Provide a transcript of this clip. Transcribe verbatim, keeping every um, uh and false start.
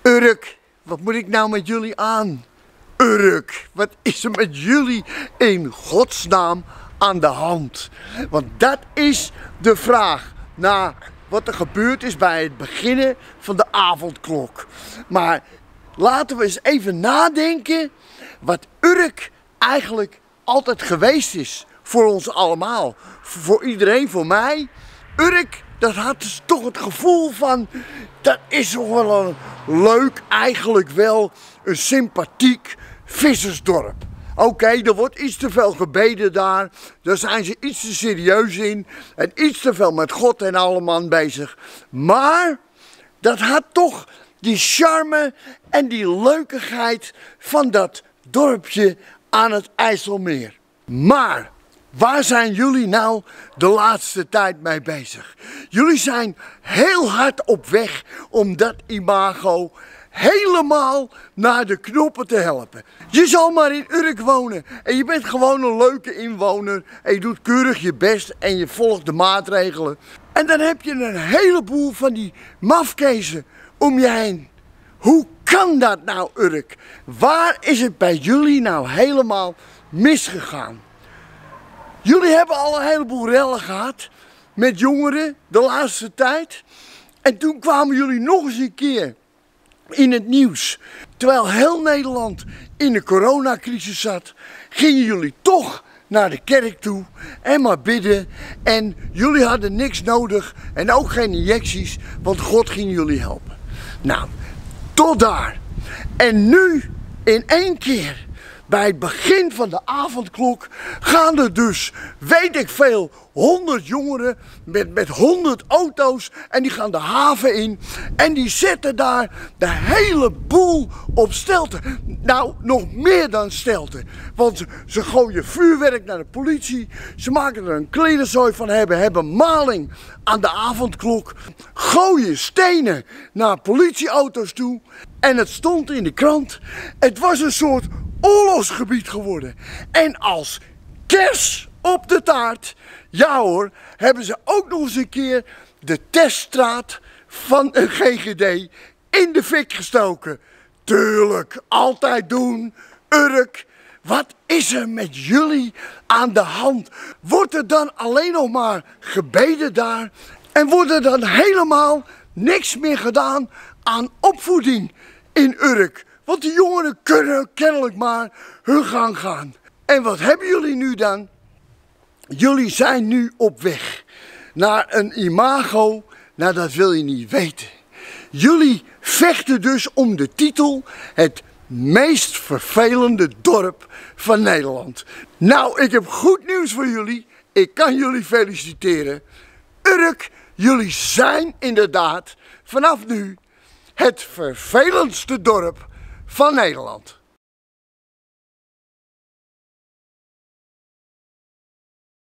Urk, wat moet ik nou met jullie aan? Urk, wat is er met jullie in godsnaam aan de hand? Want dat is de vraag na wat er gebeurd is bij het beginnen van de avondklok. Maar laten we eens even nadenken wat Urk eigenlijk altijd geweest is voor ons allemaal. Voor iedereen, voor mij. Urk, dat had dus toch het gevoel van, dat is toch wel een leuk, eigenlijk wel een sympathiek vissersdorp. Oké, okay, er wordt iets te veel gebeden daar, daar zijn ze iets te serieus in en iets te veel met God en alle man bezig. Maar dat had toch die charme en die leukigheid van dat dorpje aan het IJsselmeer. Maar waar zijn jullie nou de laatste tijd mee bezig? Jullie zijn heel hard op weg om dat imago helemaal naar de knoppen te helpen. Je zal maar in Urk wonen en je bent gewoon een leuke inwoner en je doet keurig je best en je volgt de maatregelen. En dan heb je een heleboel van die mafkezen om je heen. Hoe kan dat nou, Urk? Waar is het bij jullie nou helemaal misgegaan? Jullie hebben al een heleboel rellen gehad met jongeren de laatste tijd. En toen kwamen jullie nog eens een keer in het nieuws. Terwijl heel Nederland in de coronacrisis zat, gingen jullie toch naar de kerk toe en maar bidden. En jullie hadden niks nodig en ook geen injecties, want God ging jullie helpen. Nou, tot daar. En nu in één keer, bij het begin van de avondklok, gaan er dus, weet ik veel, honderd jongeren met, met honderd auto's en die gaan de haven in en die zetten daar de hele boel op stelten. Nou, nog meer dan stelten, want ze, ze gooien vuurwerk naar de politie, ze maken er een klerenzooi van, hebben, hebben maling aan de avondklok, gooien stenen naar politieauto's toe en het stond in de krant. Het was een soort oorlogsgebied geworden. En als kers op de taart, ja hoor, hebben ze ook nog eens een keer de teststraat van een G G D in de fik gestoken. Tuurlijk, altijd doen, Urk. Wat is er met jullie aan de hand? Wordt er dan alleen nog maar gebeden daar? En wordt er dan helemaal niks meer gedaan aan opvoeding in Urk? Want die jongeren kunnen kennelijk maar hun gang gaan. En wat hebben jullie nu dan? Jullie zijn nu op weg naar een imago, nou dat wil je niet weten. Jullie vechten dus om de titel het meest vervelende dorp van Nederland. Nou, ik heb goed nieuws voor jullie. Ik kan jullie feliciteren. Urk, jullie zijn inderdaad vanaf nu het vervelendste dorp van Nederland.